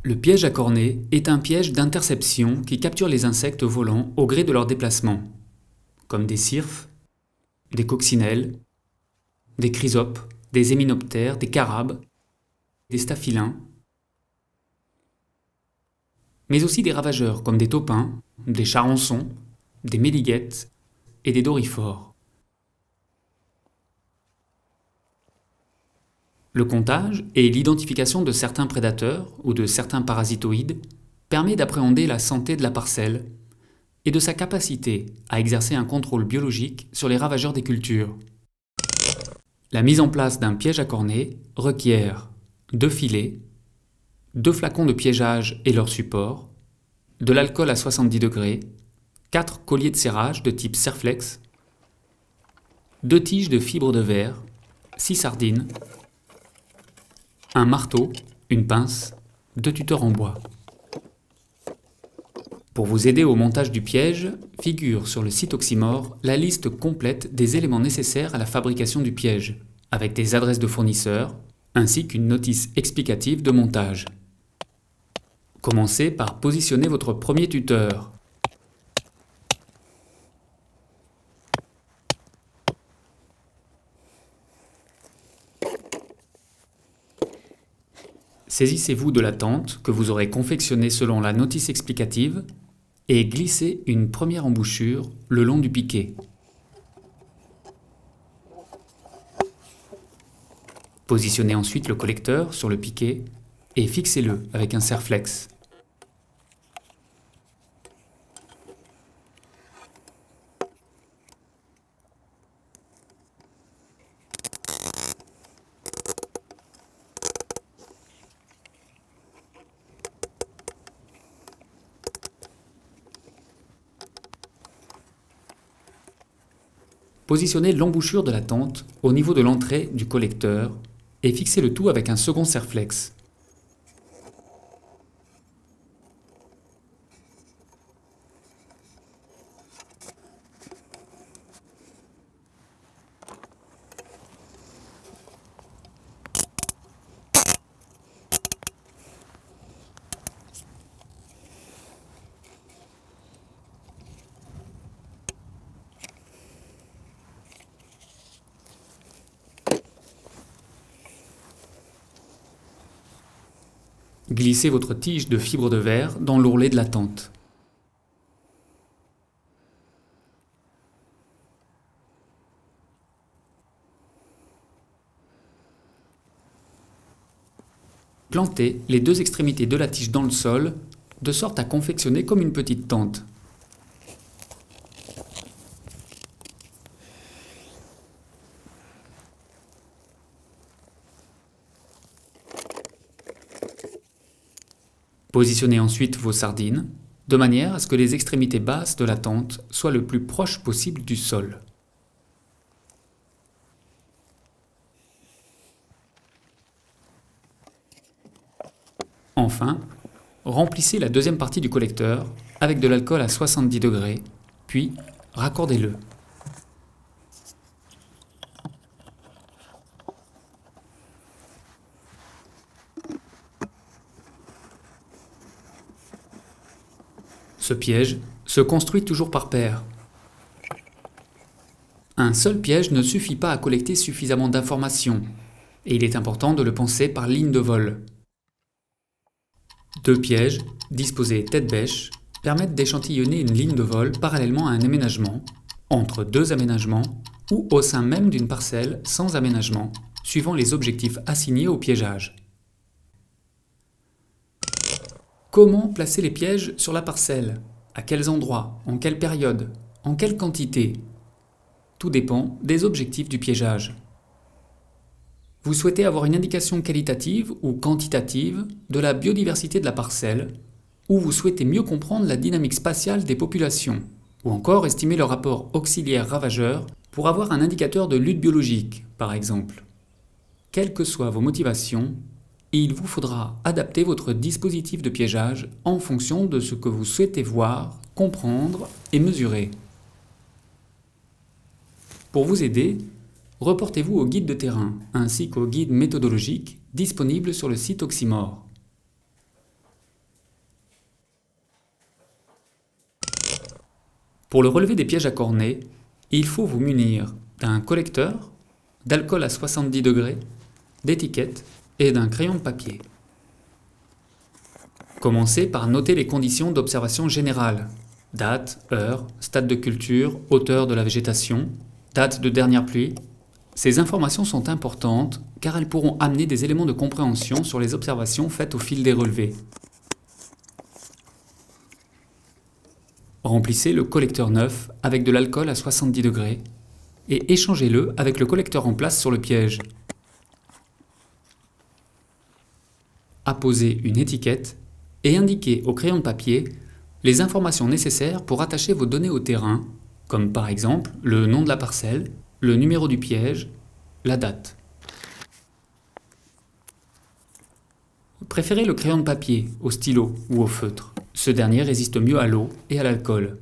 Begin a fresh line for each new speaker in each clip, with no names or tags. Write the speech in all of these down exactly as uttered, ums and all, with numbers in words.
Le piège à cornets est un piège d'interception qui capture les insectes volants au gré de leur déplacement, comme des cirphes, des coccinelles, des chrysopes, des héménoptères, des carabes, des staphylins, mais aussi des ravageurs comme des taupins, des charançons, des méliguettes et des doryphores. Le comptage et l'identification de certains prédateurs ou de certains parasitoïdes permet d'appréhender la santé de la parcelle et de sa capacité à exercer un contrôle biologique sur les ravageurs des cultures. La mise en place d'un piège à cornets requiert deux filets, deux flacons de piégeage et leur support, de l'alcool à soixante-dix degrés, quatre colliers de serrage de type Serflex, deux tiges de fibre de verre, six sardines, un marteau, une pince, deux tuteurs en bois. Pour vous aider au montage du piège, figure sur le site Oxymore la liste complète des éléments nécessaires à la fabrication du piège, avec des adresses de fournisseurs, ainsi qu'une notice explicative de montage. Commencez par positionner votre premier tuteur. Saisissez-vous de la tente que vous aurez confectionnée selon la notice explicative et glissez une première embouchure le long du piquet. Positionnez ensuite le collecteur sur le piquet et fixez-le avec un serflex. Positionnez l'embouchure de la tente au niveau de l'entrée du collecteur et fixez le tout avec un second serflex. Glissez votre tige de fibre de verre dans l'ourlet de la tente. Plantez les deux extrémités de la tige dans le sol, de sorte à confectionner comme une petite tente. Positionnez ensuite vos sardines, de manière à ce que les extrémités basses de la tente soient le plus proches possible du sol. Enfin, remplissez la deuxième partie du collecteur avec de l'alcool à soixante-dix degrés, puis raccordez-le. Ce piège se construit toujours par paires. Un seul piège ne suffit pas à collecter suffisamment d'informations, et il est important de le penser par ligne de vol. Deux pièges, disposés tête-bêche, permettent d'échantillonner une ligne de vol parallèlement à un aménagement, entre deux aménagements ou au sein même d'une parcelle sans aménagement, suivant les objectifs assignés au piégeage. Comment placer les pièges sur la parcelle? À quels endroits? En quelle période? En quelle quantité? Tout dépend des objectifs du piégeage. Vous souhaitez avoir une indication qualitative ou quantitative de la biodiversité de la parcelle, ou vous souhaitez mieux comprendre la dynamique spatiale des populations, ou encore estimer le rapport auxiliaire-ravageur pour avoir un indicateur de lutte biologique, par exemple. Quelles que soient vos motivations, il vous faudra adapter votre dispositif de piégeage en fonction de ce que vous souhaitez voir, comprendre et mesurer. Pour vous aider, reportez-vous au guide de terrain ainsi qu'au guide méthodologique disponible sur le site Oxymore. Pour le relevé des pièges à cornets, il faut vous munir d'un collecteur, d'alcool à soixante-dix degrés, d'étiquettes et d'un crayon de papier. Commencez par noter les conditions d'observation générale. Date, heure, stade de culture, hauteur de la végétation, date de dernière pluie. Ces informations sont importantes car elles pourront amener des éléments de compréhension sur les observations faites au fil des relevés. Remplissez le collecteur neuf avec de l'alcool à soixante-dix degrés et échangez-le avec le collecteur en place sur le piège. Apposez une étiquette et indiquez au crayon de papier les informations nécessaires pour attacher vos données au terrain, comme par exemple le nom de la parcelle, le numéro du piège, la date. Préférez le crayon de papier au stylo ou au feutre. Ce dernier résiste mieux à l'eau et à l'alcool.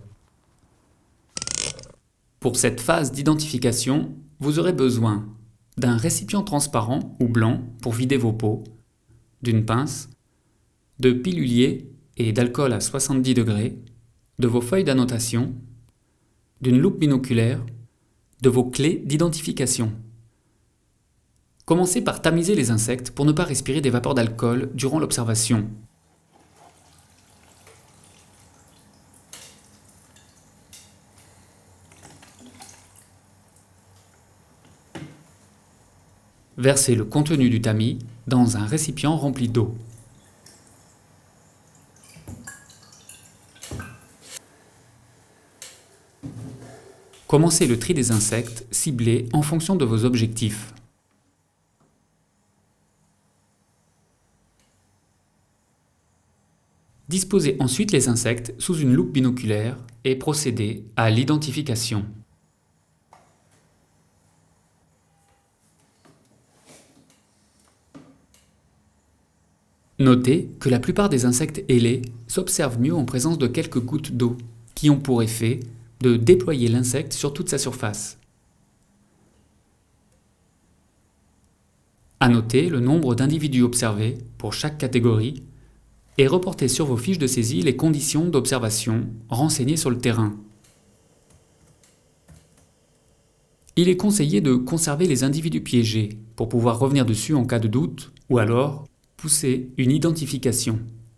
Pour cette phase d'identification, vous aurez besoin d'un récipient transparent ou blanc pour vider vos pots, d'une pince, de pilulier et d'alcool à soixante-dix degrés, de vos feuilles d'annotation, d'une loupe binoculaire, de vos clés d'identification. Commencez par tamiser les insectes pour ne pas respirer des vapeurs d'alcool durant l'observation. Versez le contenu du tamis dans un récipient rempli d'eau. Commencez le tri des insectes ciblés en fonction de vos objectifs. Disposez ensuite les insectes sous une loupe binoculaire et procédez à l'identification. Notez que la plupart des insectes ailés s'observent mieux en présence de quelques gouttes d'eau, qui ont pour effet de déployer l'insecte sur toute sa surface. Annotez le nombre d'individus observés pour chaque catégorie et reportez sur vos fiches de saisie les conditions d'observation renseignées sur le terrain. Il est conseillé de conserver les individus piégés pour pouvoir revenir dessus en cas de doute ou alors pousser une identification.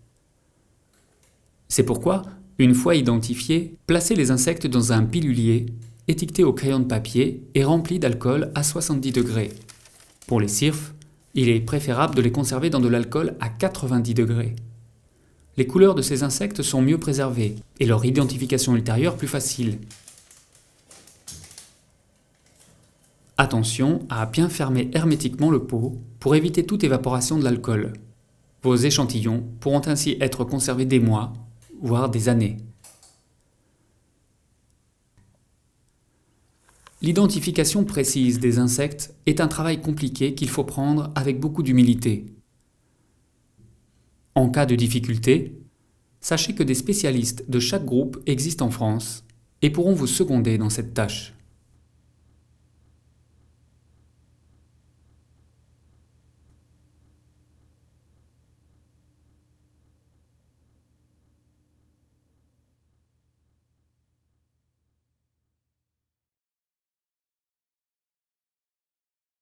C'est pourquoi, une fois identifiés, placez les insectes dans un pilulier étiqueté au crayon de papier et rempli d'alcool à soixante-dix degrés. Pour les cirfes, il est préférable de les conserver dans de l'alcool à quatre-vingt-dix degrés. Les couleurs de ces insectes sont mieux préservées et leur identification ultérieure plus facile. Attention à bien fermer hermétiquement le pot pour éviter toute évaporation de l'alcool. Vos échantillons pourront ainsi être conservés des mois, voire des années. L'identification précise des insectes est un travail compliqué qu'il faut prendre avec beaucoup d'humilité. En cas de difficulté, sachez que des spécialistes de chaque groupe existent en France et pourront vous seconder dans cette tâche.